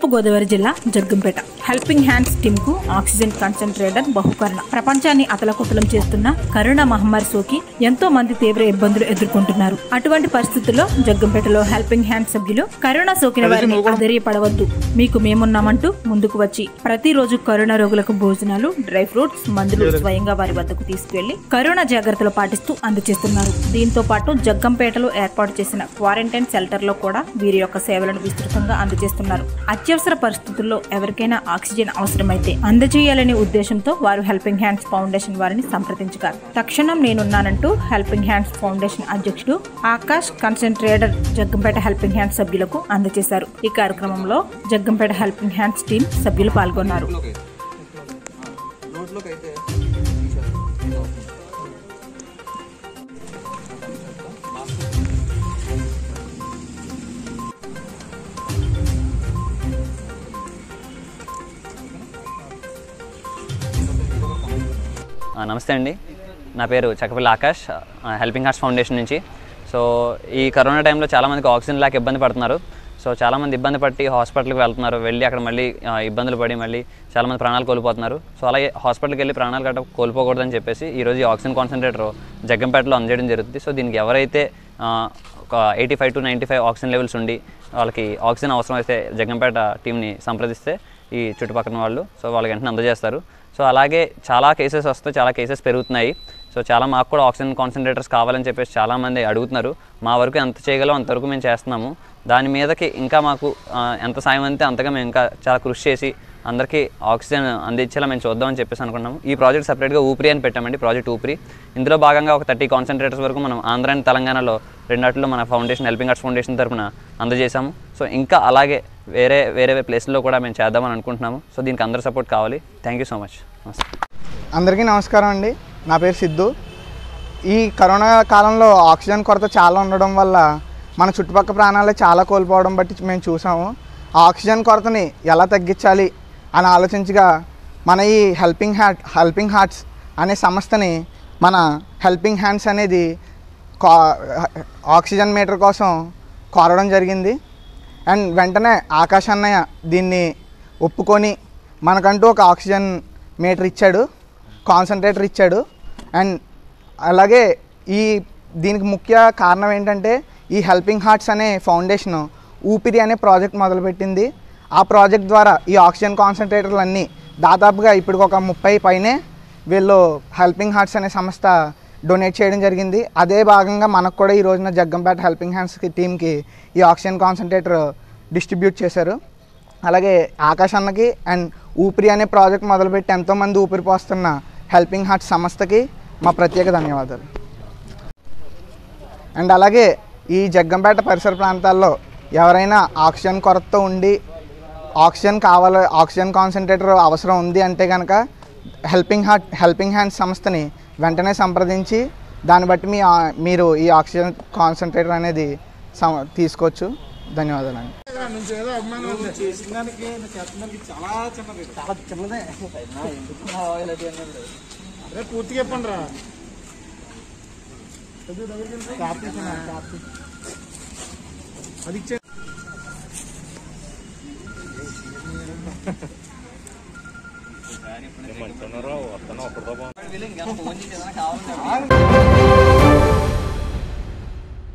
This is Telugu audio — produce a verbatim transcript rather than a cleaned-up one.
తూర్పు గోదావరి జిల్లా జగ్గంపేట హెల్పింగ్ హ్యాండ్స్ టీమ్ కు ఆక్సిజన్ కాన్సంట్రేటర్ బహుకరణ. ప్రపంచాన్ని అతలకుతలం చేస్తున్న కరోనా మహమ్మారి సోకి ఎంతో మంది తీవ్ర ఇబ్బందులు ఎదుర్కొంటున్నారు. అటువంటి పరిస్థితుల్లో జగ్గంపేటలో హెల్పింగ్ హ్యాండ్ సభ్యులు కరోనా సోకిన వారిని ఆధైర్యపడవద్దు, మీకు మేమున్నామంటూ ముందుకు వచ్చి ప్రతిరోజు కరోనా రోగులకు భోజనాలు, డ్రై ఫ్రూట్స్, మందులు స్వయంగా వారి వద్దకు తీసుకువెళ్లి కరోనా జాగ్రత్తలు పాటిస్తూ అందజేస్తున్నారు. దీంతో పాటు జగ్గంపేటలో ఏర్పాటు చేసిన క్వారంటైన్ షెల్టర్ లో కూడా వీరి యొక్క సేవలను విస్తృతంగా అందజేస్తున్నారు. అత్యవసర పరిస్థితుల్లో ఎవరికైనా ఆక్సిజన్ అవసరమైతే అందజేయాలనే ఉద్దేశంతో వారు హెల్పింగ్ హ్యాండ్స్ ఫౌండేషన్ వారిని సంప్రదించగారు. తక్షణం నేనున్నానంటూ హెల్పింగ్ హ్యాండ్స్ ఫౌండేషన్ అధ్యక్షుడు Akash concentrator Jaggampeta helping hands సభ్యులకు అందజేశారు. ఈ కార్యక్రమంలో జగ్గంపేట హెల్పింగ్ హ్యాండ్స్ టీం సభ్యులు పాల్గొన్నారు. నమస్తే అండి, నా పేరు Chakkapalli Akash, helping hearts foundation నుంచి. సో ఈ కరోనా టైంలో చాలామందికి ఆక్సిజన్ లేక ఇబ్బంది పడుతున్నారు. సో చాలామంది ఇబ్బంది పట్టి హాస్పిటల్కి వెళ్తున్నారు, వెళ్ళి అక్కడ మళ్ళీ ఇబ్బందులు పడి మళ్ళీ చాలామంది ప్రాణాలు కోల్పోతున్నారు. సో అలాగే హాస్పిటల్కి వెళ్ళి ప్రాణాలు గట్ట కోల్పోకూడదని చెప్పేసి ఈరోజు ఈ ఆక్సిజన్ కాన్సంట్రేటర్ జగ్గంపేటలో అందజేయడం జరుగుతుంది. సో దీనికి ఎవరైతే ఒక eighty five to ninety five oxygen levels ఉండి వాళ్ళకి ఆక్సిజన్ అవసరం అయితే జగ్గంపేట టీంని సంప్రదిస్తే ఈ చుట్టుపక్కల వాళ్ళు సో వాళ్ళకి వెంటనే అందజేస్తారు. సో అలాగే చాలా కేసెస్ వస్తాయి, చాలా కేసెస్ పెరుగుతున్నాయి. సో చాలా మాకు కూడా ఆక్సిజన్ కాన్సంట్రేటర్స్ కావాలని చెప్పేసి చాలామంది అడుగుతున్నారు. మా వరకు ఎంత చేయగలం అంతవరకు మేము చేస్తున్నాము. దాని మీదకి ఇంకా మాకు ఎంత సాయం అంతే అంతగా మేము ఇంకా చాలా కృషి చేసి అందరికీ ఆక్సిజన్ అందించేలా మేము చూద్దామని చెప్పేసి అనుకున్నాము. ఈ ప్రాజెక్ట్ సపరేట్గా ఊపిరి అని పెట్టామండి, ప్రాజెక్ట్ ఊపిరి. ఇందులో భాగంగా ఒక థర్టీ కాన్సంట్రేటర్స్ వరకు మనం ఆంధ్ర అండ్ తెలంగాణలో రెండాటిలో మన ఫౌండేషన్ హెల్పింగ్ హార్ట్స్ ఫౌండేషన్ తరఫున అందజేశాము. సో ఇంకా అలాగే వేరే వేరే ప్లేస్లో కూడా మేము చేద్దామని అనుకుంటున్నాము. సో దీనికి అందరి సపోర్ట్ కావాలి. Thank you so much. అందరికీ నమస్కారం అండి, నా పేరు సిద్ధు. ఈ కరోనా కాలంలో ఆక్సిజన్ కొరత చాలా ఉండడం వల్ల మన చుట్టుపక్కల ప్రాణాలే చాలా కోల్పోవడం బట్టి మేము చూసాము. ఆ ఆక్సిజన్ కొరతని ఎలా తగ్గించాలి అని ఆలోచించగా మన ఈ హెల్పింగ్ హార్ట్ హెల్పింగ్ హార్ట్స్ అనే సంస్థని మన హెల్పింగ్ హ్యాండ్స్ అనేది ఆక్సిజన్ మీటర్ కోసం కోరడం జరిగింది. అండ్ వెంటనే ఆకాష్ అన్నయ్య దీన్ని ఒప్పుకొని మనకంటూ ఒక ఆక్సిజన్ మీటర్ ఇచ్చాడు, కాన్సంట్రేటర్ ఇచ్చాడు. అండ్ అలాగే ఈ దీనికి ముఖ్య కారణం ఏంటంటే ఈ హెల్పింగ్ హార్ట్స్ అనే ఫౌండేషన్ ఊపిరి అనే ప్రాజెక్ట్ మొదలుపెట్టింది. ఆ ప్రాజెక్ట్ ద్వారా ఈ ఆక్సిజన్ కాన్సంట్రేటర్లు అన్నీ దాదాపుగా ఇప్పుడు ఒక ముప్పై పైనే వీళ్ళు హెల్పింగ్ హార్ట్స్ అనే సంస్థ డొనేట్ చేయడం జరిగింది. అదే భాగంగా మనకు కూడా ఈ రోజున జగ్గంపేట హెల్పింగ్ హ్యాండ్స్ టీమ్కి ఈ ఆక్సిజన్ కాన్సంట్రేటర్ డిస్ట్రిబ్యూట్ చేశారు. అలాగే ఆకాష్ అన్నకి అండ్ ఊపిరి అనే ప్రాజెక్ట్ మొదలుపెట్టి ఎంతోమంది ఊపిరి పోస్తున్న హెల్పింగ్ హార్ట్స్ సంస్థకి మా ప్రత్యేక ధన్యవాదాలు. అండ్ అలాగే ఈ జగ్గంపేట పరిసర ప్రాంతాల్లో ఎవరైనా ఆక్సిజన్ కొరతతో ఉండి ఆక్సిజన్ కావాలి, ఆక్సిజన్ కాన్సంట్రేటర్ అవసరం ఉంది అంటే కనుక హెల్పింగ్ హార్ట్ హెల్పింగ్ హ్యాండ్స్ సంస్థని వెంటనే సంప్రదించి దాన్ని బట్టి మీ మీరు ఈ ఆక్సిజన్ కాన్సంట్రేటర్ అనేది తీసుకోవచ్చు. ధన్యవాదాలు అండి. పూర్తిగా చెప్పండి రా. అది ఇచ్చే వస్తాను అప్పుడు